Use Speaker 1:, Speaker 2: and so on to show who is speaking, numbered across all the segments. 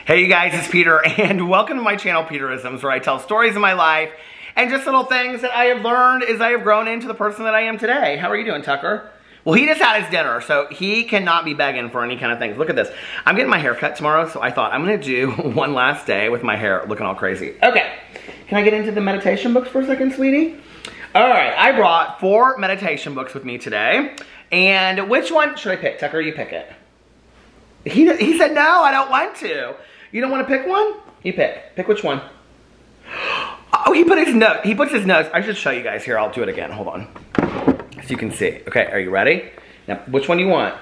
Speaker 1: Hey you guys, it's Peter, and welcome to my channel, Peterisms, where I tell stories of my life and just little things that I have learned as I have grown into the person that I am today. How are you doing, Tucker? Well, he just had his dinner, so he cannot be begging for any kind of things. Look at this. I'm getting my hair cut tomorrow, so I thought I'm going to do one last day with my hair looking all crazy. Okay, can I get into the meditation books for a second, sweetie? All right, I brought 4 meditation books with me today, and which one should I pick? Tucker, you pick it. He said, no, I don't want to. You don't want to pick one? You pick. Pick which one. Oh, he put his nose. He puts his nose. I should show you guys here. I'll do it again. Hold on. So you can see. Okay, are you ready? Now, which one do you want?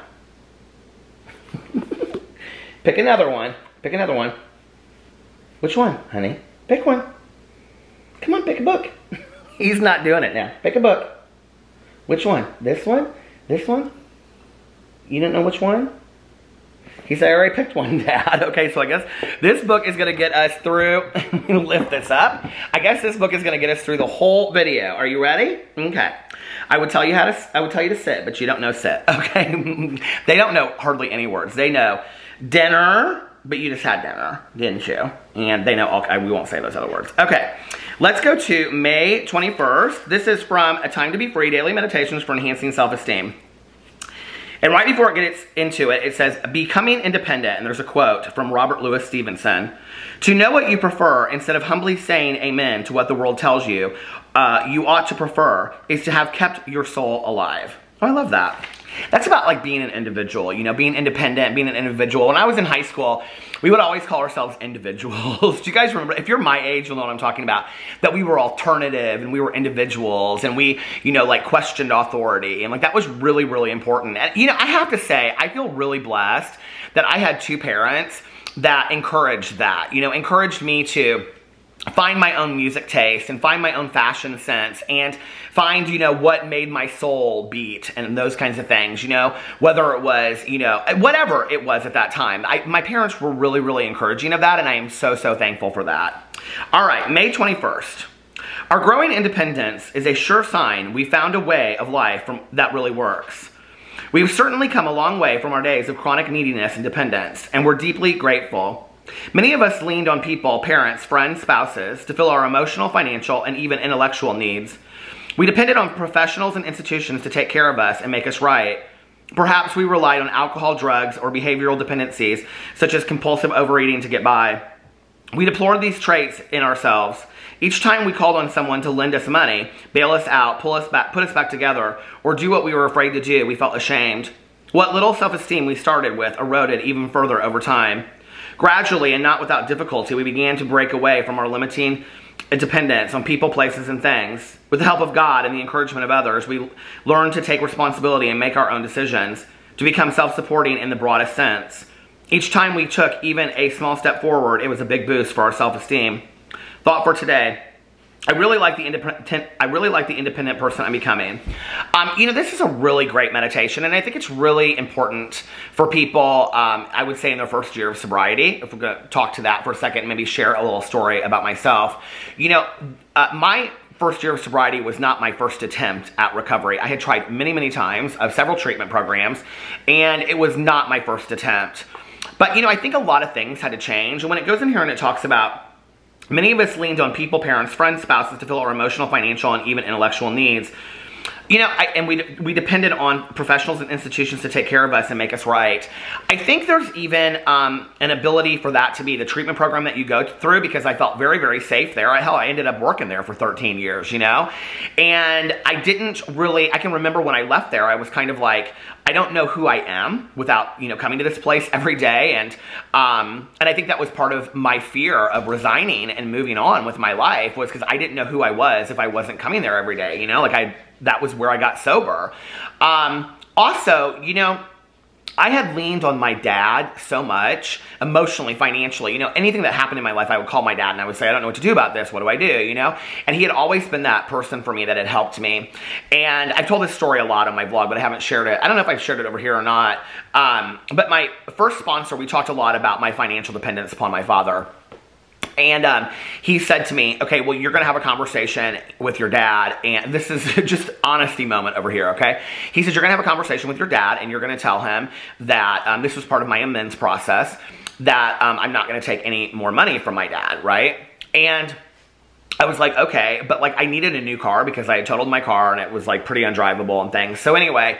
Speaker 1: Pick another one. Pick another one. Which one, honey? Pick one. Come on, pick a book. He's not doing it now. Pick a book. Which one? This one? This one? You don't know which one? He said, I already picked one, Dad. Okay, so I guess this book is going to get us through, lift this up. I guess this book is going to get us through the whole video. Are you ready? Okay. I would tell you to sit, but you don't know sit, okay? They don't know hardly any words. They know dinner, but you just had dinner, didn't you? And they know, okay, we won't say those other words. Okay, let's go to May 21st. This is from A Time to Be Free, Daily Meditations for Enhancing Self-Esteem. And right before it gets into it, it says, becoming independent, and there's a quote from Robert Louis Stevenson. To know what you prefer, instead of humbly saying amen to what the world tells you, you ought to prefer, is to have kept your soul alive. Oh, I love that. That's about like being an individual, you know, being independent, being an individual. When I was in high school, we would always call ourselves individuals. Do you guys remember, if you're my age, you'll know what I'm talking about, that we were alternative and we were individuals and we, you know, like questioned authority. And like that was really, really important. And, you know, I have to say, I feel really blessed that I had 2 parents that encouraged that, you know, encouraged me to find my own music taste and find my own fashion sense and find, you know, what made my soul beat and those kinds of things, you know, whether it was, you know, whatever it was at that time. My parents were really, really encouraging of that, and I am so, so thankful for that. All right, May 21st. Our growing independence is a sure sign we found a way of life that really works. We've certainly come a long way from our days of chronic neediness and dependence, and we're deeply grateful. Many of us leaned on people, parents, friends, spouses, to fill our emotional, financial, and even intellectual needs. We depended on professionals and institutions to take care of us and make us right. Perhaps we relied on alcohol, drugs, or behavioral dependencies, such as compulsive overeating to get by. We deplored these traits in ourselves. Each time we called on someone to lend us money, bail us out, pull us back, put us back together, or do what we were afraid to do, we felt ashamed. What little self-esteem we started with eroded even further over time. Gradually, and not without difficulty, we began to break away from our limiting dependence on people, places, and things. With the help of God and the encouragement of others, we learned to take responsibility and make our own decisions, to become self-supporting in the broadest sense. Each time we took even a small step forward, it was a big boost for our self-esteem. Thought for today. I really like the independent person I'm becoming. You know, this is a really great meditation, and I think it's really important for people, I would say in their first year of sobriety, if we're going to talk to that for a second, maybe share a little story about myself. You know, my first year of sobriety was not my first attempt at recovery. I had tried many, many times of several treatment programs, and it was not my first attempt. But, you know, I think a lot of things had to change, and when it goes in here and it talks about many of us leaned on people, parents, friends, spouses to fill our emotional, financial, and even intellectual needs. You know, we depended on professionals and institutions to take care of us and make us right. I think there's even an ability for that to be the treatment program that you go through, because I felt very, very safe there. Hell, I ended up working there for 13 years, you know? And I can remember when I left there, I was kind of like, I don't know who I am without, you know, coming to this place every day. And I think that was part of my fear of resigning and moving on with my life, was because I didn't know who I was if I wasn't coming there every day, you know? Like that was where I got sober. Also, you know, I had leaned on my dad so much, emotionally, financially. You know, anything that happened in my life, I would call my dad and I would say, I don't know what to do about this. What do I do? You know? And he had always been that person for me that had helped me. And I've told this story a lot on my vlog, but I haven't shared it. I don't know if I've shared it over here or not. But my first sponsor, we talked a lot about my financial dependence upon my father. And he said to me, okay, well, you're going to have a conversation with your dad. And this is just honesty moment over here, okay? He said, you're going to have a conversation with your dad and you're going to tell him that this was part of my amends process. that I'm not going to take any more money from my dad, right? And I was like, okay, but like I needed a new car because I had totaled my car and it was like pretty undrivable and things. So anyway,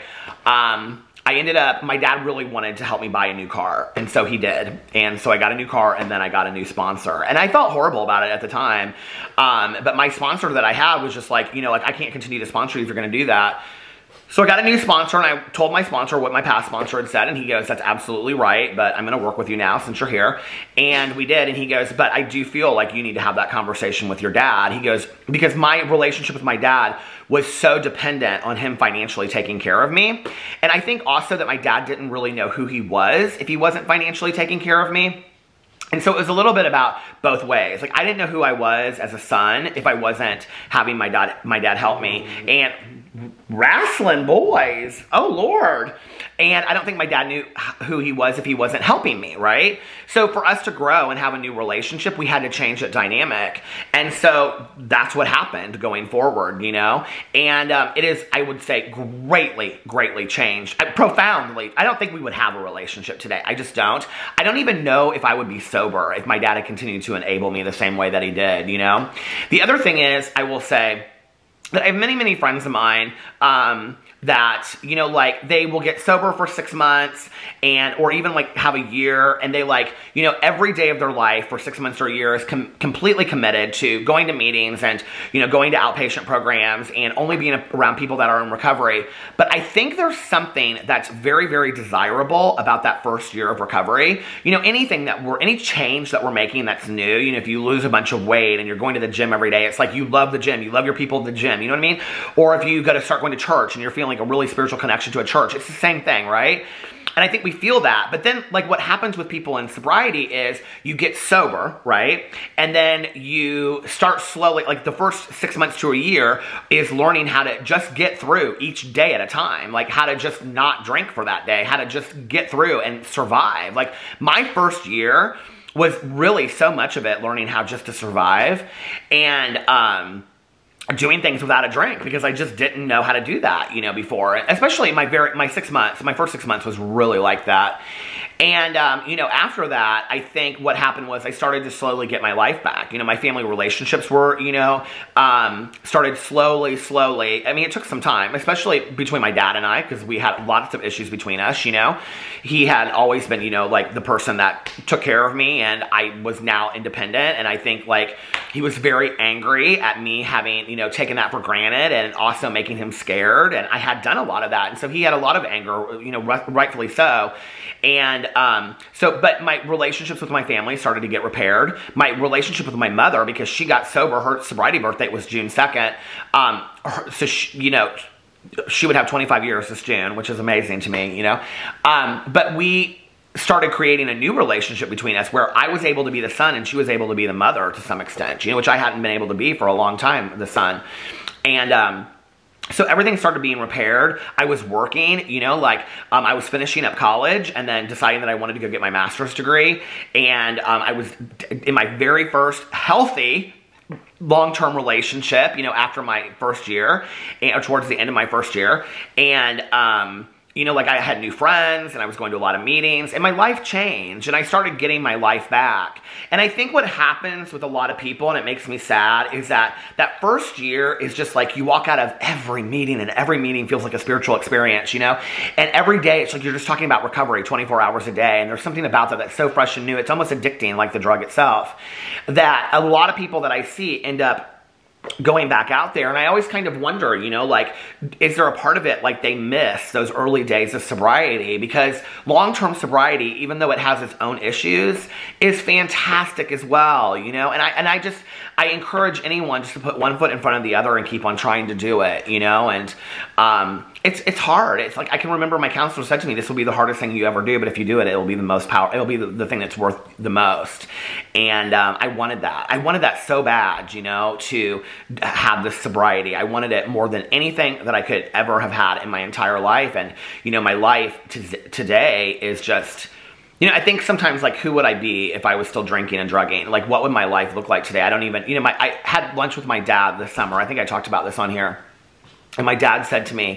Speaker 1: I ended up, my dad really wanted to help me buy a new car, and so he did. And so I got a new car, and then I got a new sponsor. And I felt horrible about it at the time, but my sponsor that I had was just like, you know, like I can't continue to sponsor you if you're going to do that. So I got a new sponsor, and I told my sponsor what my past sponsor had said, and he goes, that's absolutely right, but I'm going to work with you now since you're here. And we did, and he goes, but I do feel like you need to have that conversation with your dad. He goes, because my relationship with my dad was so dependent on him financially taking care of me. And I think also that my dad didn't really know who he was if he wasn't financially taking care of me. And so it was a little bit about both ways. Like I didn't know who I was as a son if I wasn't having my dad help me. And wrestling boys, oh Lord. And I don't think my dad knew who he was if he wasn't helping me, right? So for us to grow and have a new relationship, we had to change that dynamic. And so that's what happened going forward, you know? And it is, I would say, greatly changed. Profoundly. I don't think we would have a relationship today. I just don't. I don't even know if I would be sober if my dad had continued to enable me the same way that he did, you know? The other thing is, I will say, that I have many friends of mine that, you know, like they will get sober for 6 months or even like have a year, and they like, you know, every day of their life for 6 months or a year is completely committed to going to meetings and, you know, going to outpatient programs and only being around people that are in recovery. But I think there's something that's very desirable about that first year of recovery. You know, any change that we're making that's new, you know, if you lose a bunch of weight and you're going to the gym every day, it's like you love the gym, you love your people at the gym, you know what I mean? Or if you got to start going to church and you're feeling like a really spiritual connection to a church, it's the same thing, right? And I think we feel that. But then, like, what happens with people in sobriety is you get sober, right? And then you start slowly, like the first 6 months to a year is learning how to just get through each day at a time. Like how to just not drink for that day, how to just get through and survive. Like my first year was really so much of it learning how just to survive and, doing things without a drink, because I just didn't know how to do that, you know, before. Especially my 6 months, my first 6 months was really like that. And, you know, after that, I think what happened was I started to slowly get my life back. You know, my family relationships were, you know, started slowly. I mean, it took some time, especially between my dad and I, because we had lots of issues between us, you know. He had always been, you know, like the person that took care of me, and I was now independent. And I think, like, he was very angry at me having, you know, taken that for granted and also making him scared. And I had done a lot of that. And so he had a lot of anger, you know, rightfully so. And but my relationships with my family started to get repaired. My relationship with my mother, because she got sober, her sobriety birthday was June 2nd. So she, you know, she would have 25 years this June, which is amazing to me, you know. But we started creating a new relationship between us where I was able to be the son and she was able to be the mother to some extent, you know, which I hadn't been able to be for a long time, the son. And, so everything started being repaired. I was working, you know, like I was finishing up college and then deciding that I wanted to go get my master's degree. And I was in my very first healthy long-term relationship, you know, after my first year, or towards the end of my first year. And, you know, like I had new friends and I was going to a lot of meetings and my life changed and I started getting my life back. And I think what happens with a lot of people, and it makes me sad, is that that first year is just like you walk out of every meeting and every meeting feels like a spiritual experience, you know? And every day it's like you're just talking about recovery 24 hours a day, and there's something about that that's so fresh and new. It's almost addicting, like the drug itself, that a lot of people that I see end up going back out there. And I always kind of wonder, you know, like, is there a part of it like they miss those early days of sobriety? Because long-term sobriety, even though it has its own issues, is fantastic as well, you know? And I encourage anyone just to put one foot in front of the other and keep on trying to do it, you know? And it's hard. It's like, I can remember my counselor said to me, this will be the hardest thing you ever do, but if you do it, it'll be the most it'll be the thing that's worth the most. And I wanted that. I wanted that so bad, you know, to have this sobriety. I wanted it more than anything that I could ever have had in my entire life. And, you know, my life today is just, you know, I think sometimes, like, who would I be if I was still drinking and drugging? Like, what would my life look like today? I don't even, you know, I had lunch with my dad this summer. I think I talked about this on here. And my dad said to me,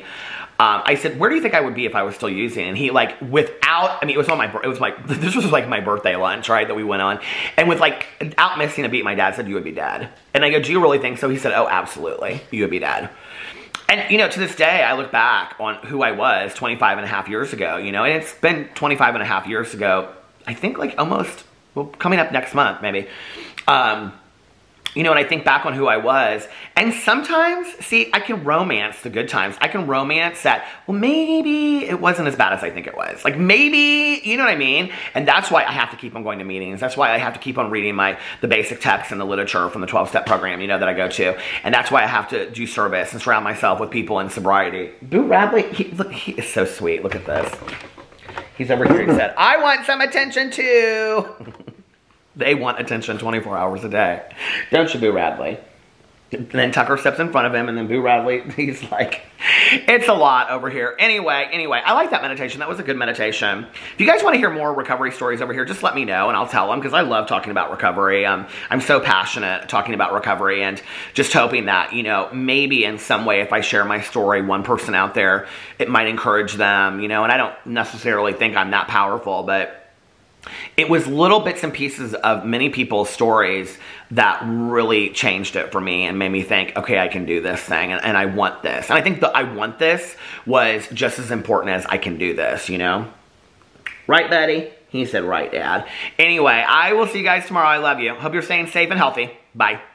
Speaker 1: I said, where do you think I would be if I was still using? And he like, without, I mean, this was like my birthday lunch, right, that we went on. And without missing a beat, my dad said, you would be dead. And I go, do you really think so? He said, oh, absolutely, you would be dead. And, you know, to this day, I look back on who I was 25 and a half years ago, you know, and it's been 25 and a half years ago, I think like almost, well, coming up next month, maybe. You know, and I think back on who I was, and sometimes, see, I can romance the good times. I can romance that, well, maybe it wasn't as bad as I think it was. Like, maybe, you know what I mean? And that's why I have to keep on going to meetings. That's why I have to keep on reading the basic text and the literature from the 12-step program, you know, that I go to. And that's why I have to do service and surround myself with people in sobriety. Boo Radley, look, he is so sweet. Look at this. He's over here. He said, I want some attention too. They want attention 24 hours a day. Don't you, Boo Radley? And then Tucker steps in front of him, and then Boo Radley, he's like, it's a lot over here. Anyway, I like that meditation. That was a good meditation. If you guys want to hear more recovery stories over here, just let me know, and I'll tell them, because I love talking about recovery. I'm so passionate talking about recovery, and just hoping that, you know, maybe in some way, if I share my story, one person out there, it might encourage them, you know, and I don't necessarily think I'm that powerful, but it was little bits and pieces of many people's stories that really changed it for me and made me think, okay, I can do this thing, and I want this. And I think the I want this was just as important as I can do this, you know? Right, Betty? He said, right, Dad. Anyway, I will see you guys tomorrow. I love you. Hope you're staying safe and healthy. Bye.